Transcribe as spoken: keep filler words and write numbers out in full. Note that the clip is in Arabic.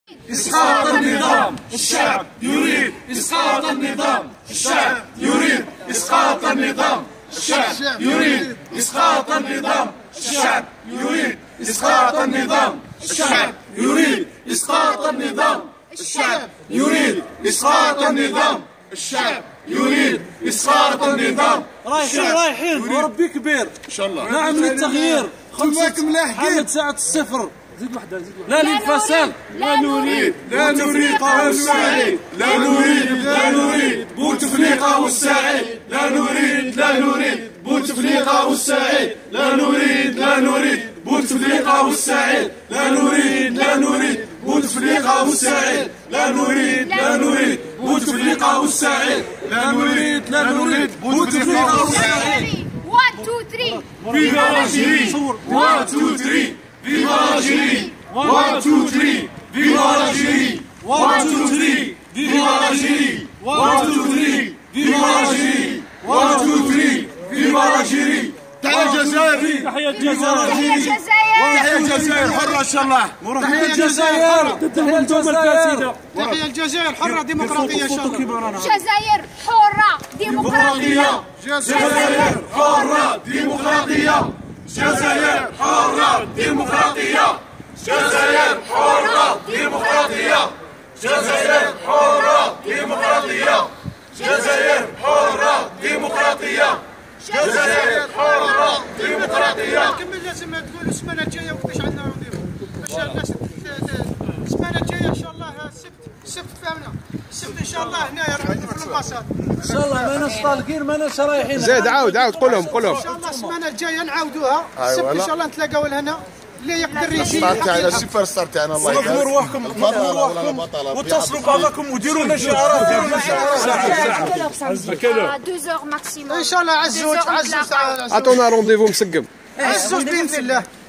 إسقاط النظام. الشعب يريد إسقاط النظام. الشعب يريد إسقاط النظام. الشعب يريد إسقاط النظام. الشعب يريد إسقاط النظام. الشعب يريد إسقاط النظام. الشعب يريد إسقاط النظام. الشعب يريد إسقاط النظام. رايحين رايحين وربي كبير إن شاء الله. نعم للتغيير. خمسة محمد ساعة الصفر. زيد واحدة زيد واحدة. لا للفساد. لا نريد لا نريد السعيد. لا نريد لا نريد بوتفليقة والسعيد. لا نريد لا نريد بوتفليقة والسعيد. لا نريد لا نريد بوتفليقة والسعيد. لا نريد لا نريد بوتفليقة والسعيد. لا نريد لا نريد بوتفليقة والسعيد. لا نريد لا نريد بوتفليقة والسعيد. واحد اثنين ثلاثة. Viva l'Algérie. one two three. Viva l'Algérie. one two three. Viva l'Algérie. one two three. Viva l'Algérie. one two three. Viva l'Algérie. one two three. Viva l'Algérie. تحية الجزائر. تحية الجزائر. تحية الجزائر. تحية الجزائر حرة إن شاء الله. تحية الجزائر. تحية الجزائر. تحية الجزائر حرة ديمقراطية إن شاء الله. الجزائر حرة ديمقراطية. الجزائر حرة ديمقراطية. الجزائر حرة ديمقراطية. الجزائر حرة ديمقراطية. الجزائر حرة ديمقراطية. الجزائر حرة ديمقراطية. الجزائر حرة ديمقراطية. كمل لازم تقول السمانة الجاية وقتاش عندنا رونديفو باش الناس السمانة الجاية إن شاء الله السبت السبت فهمنا السبت إن شاء الله هنايا في الامباساد. إن شاء الله ماناش طالقين ماناش رايحين. زيد عاود عاود قول لهم قول لهم. إن شاء الله السمانة الجاية نعاودوها السبت إن شاء الله نتلاقاو لهنا اللي يقدر يجي. ستار تاعنا السوبر ستار تاعنا الله يبارك. نظموا رواحكم نظموا رواحكم واتصلوا ببعضكم وديروا لنا شعارات. ديروا لنا شعارات. deux heures maximum. إن شاء الله عزوج عزوج عطونا رونديفو مسقم. عزوج بإذن الله.